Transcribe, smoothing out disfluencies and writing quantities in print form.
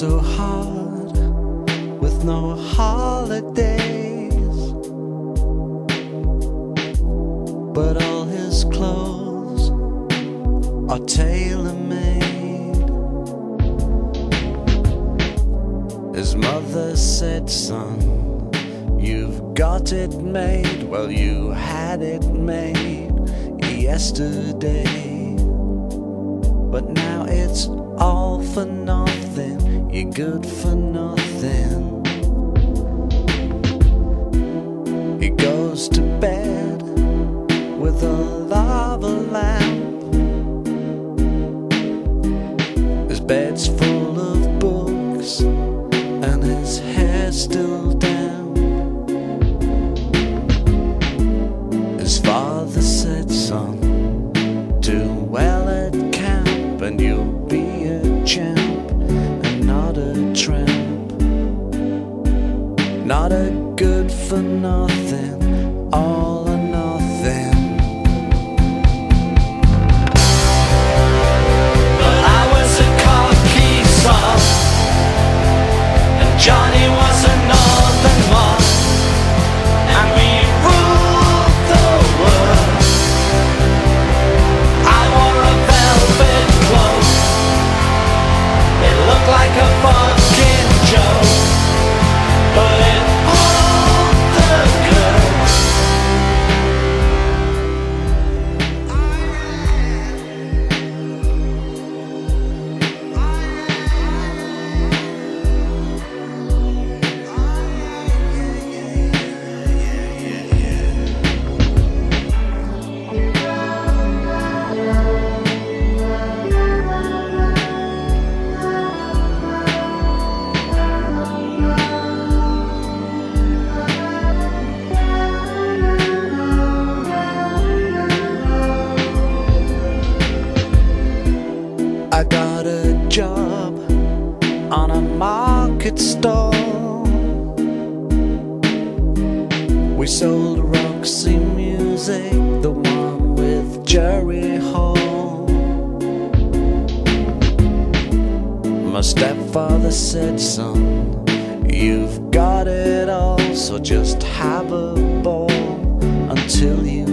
so hard with no holidays, but all his clothes are tailor-made. His mother said, son, you've got it made. Well, you had it made yesterday, but now it's all for nothing. You're good for nothing. He goes to bed with a lava lamp. His bed's full of books and his hair's still damp. His father said, son, do well at camp and you'll be a champ and not a tramp. Not a good for nothing, all or nothing. But I was a cocky son, and Johnny was a northern one, and we ruled the world. I wore a velvet cloak, it looked like a fucking joke, but it pulled the curve. I got a job on a market stall. We sold Roxy Music, the one with Jerry Hall. My stepfather said, son, you've got it all, so just have a ball until you